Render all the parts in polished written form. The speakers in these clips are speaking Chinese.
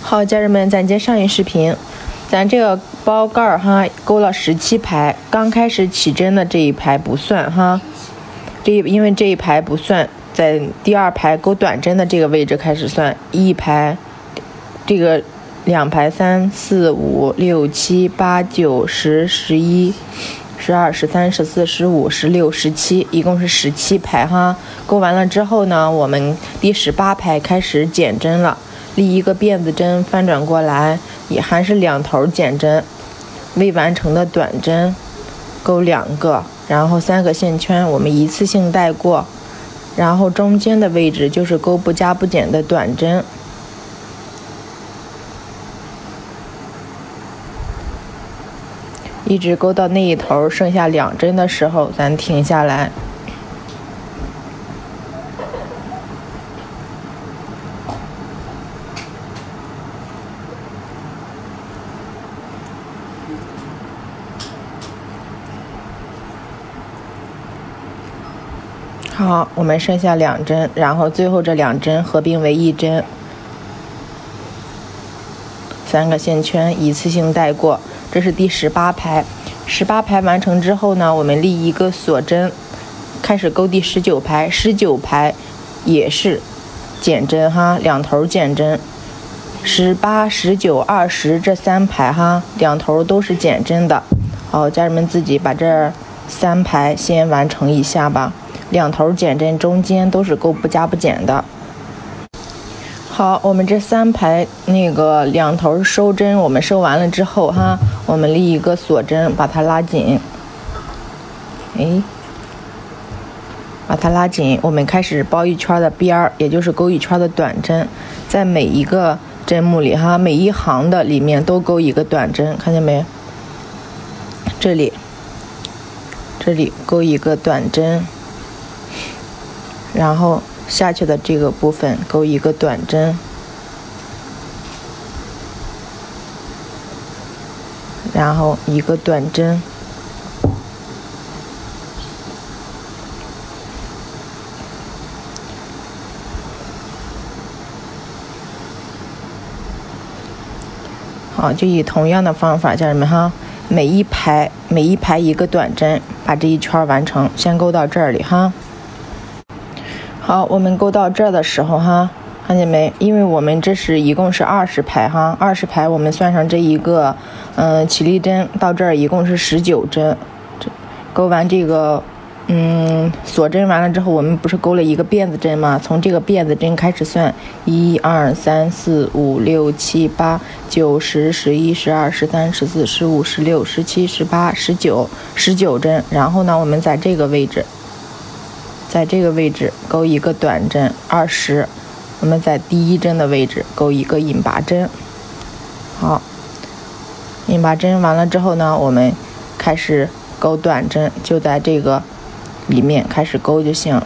好，家人们，咱接上一视频，咱这个包盖儿哈勾了17排，刚开始起针的这一排不算哈，因为这一排不算，在第2排勾短针的这个位置开始算，一排，这个2排3、4、5、6、7、8、9、10、11、12、13、14、15、16、17，一共是17排哈。勾完了之后呢，我们第18排开始减针了。立一个辫子针，翻转过来，也还是2头减针，未完成的短针勾2个，然后3个线圈我们一次性带过，然后中间的位置就是勾不加不减的短针，一直勾到那一头剩下2针的时候，咱停下来。好，我们剩下2针，然后最后这2针合并为1针，3个线圈一次性带过。这是第18排。18排完成之后呢，我们立一个锁针，开始勾第19排。19排也是减针哈，2头减针。18、19、20这3排哈，2头都是减针的。好，家人们自己把这3排先完成一下吧。2头减针，中间都是勾不加不减的。好，我们这3排那个2头收针，我们收完了之后哈，我们立一个锁针，把它拉紧。把它拉紧，我们开始包1圈的边儿，也就是勾1圈的短针，在每一个针目里哈，每一行的里面都勾一个短针，看见没？这里勾一个短针。然后下去的这个部分勾一个短针，然后一个短针，好，就以同样的方法，家人们哈，每一排一个短针，把这一圈完成。先勾到这里哈。好，我们勾到这儿的时候哈，看见没？因为我们这是一共是20排哈，20排我们算上这一个起立针，到这儿一共是19针。勾完这个锁针完了之后，我们不是勾了一个辫子针吗？从这个辫子针开始算，1、2、3、4、5、6、7、8、9、10、11、12、13、14、15、16、17、18、19针。然后呢，我们在这个位置勾一个短针20，我们在第1针的位置勾一个引拔针。好，引拔针完了之后呢，我们开始勾短针，就在这个里面开始勾就行。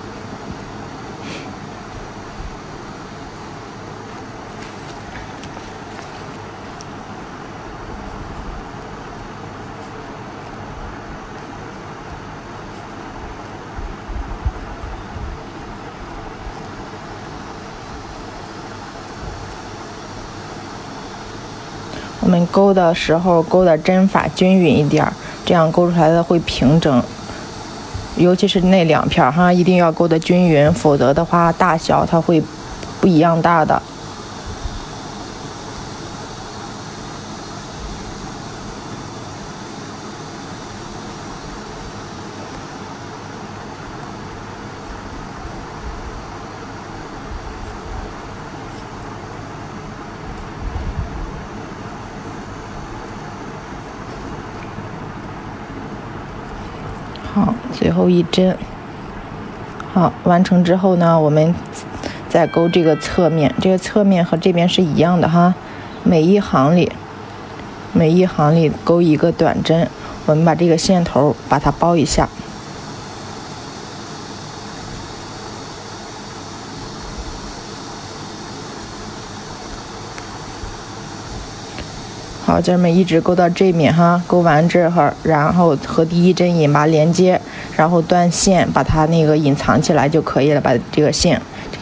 我们勾的时候勾的针法均匀一点，这样勾出来的会平整。尤其是那2片哈，一定要勾的均匀，否则的话大小它会不一样大的。好，最后1针。好，完成之后呢，我们再勾这个侧面，这个侧面和这边是一样的哈，每一行里勾一个短针，我们把这个线头把它包一下。好，家人们一直勾到这面哈，勾完这会儿，然后和第1针引拔连接，然后断线，把它那个隐藏起来就可以了。把这个线